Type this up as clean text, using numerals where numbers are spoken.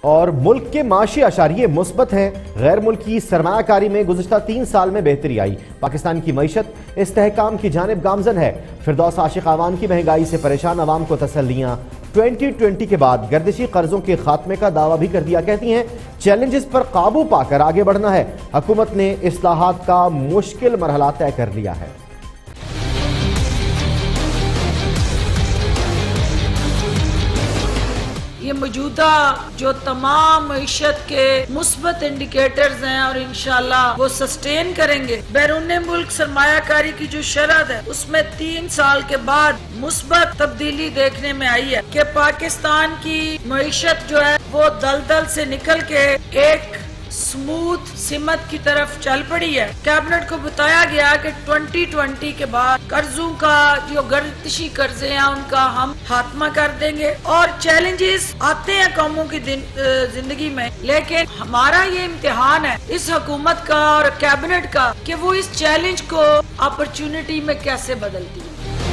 और मुल्क के माशी अशारिये मुस्बत हैं। गैर मुल्की सरमायाकारी में गुज़िश्ता 3 साल में बेहतरी आई। पाकिस्तान की मईशत इस्तेहकाम की जानिब गामजन है। फिरदौस आशिक आवाम की महंगाई से परेशान आवाम को तसल्लियाँ। 2020 के बाद गर्दिशी कर्जों के खात्मे का दावा भी कर दिया। कहती हैं चैलेंजेस पर काबू पाकर आगे बढ़ना है। हुकूमत ने इस्लाहात का मुश्किल मरहला तय कर लिया है। ये मौजूदा जो तमाम मईशत के मुस्बत इंडिकेटर्स हैं और इंशाल्लाह वो सस्टेन करेंगे। बैरून मुल्क सरमायाकारी की जो शरत है उसमें 3 साल के बाद मुस्बत तब्दीली देखने में आई है कि पाकिस्तान की मईशत जो है वो दलदल से निकल के एक स्मूथ सिमत की तरफ चल पड़ी है। कैबिनेट को बताया गया कि 2020 के बाद कर्जों का जो गर्दिशी कर्जे हैं उनका हम खात्मा कर देंगे। और चैलेंजेस आते हैं कौमों की जिंदगी में, लेकिन हमारा ये इम्तिहान है इस हुकूमत का और कैबिनेट का कि वो इस चैलेंज को अपॉर्चुनिटी में कैसे बदलती है।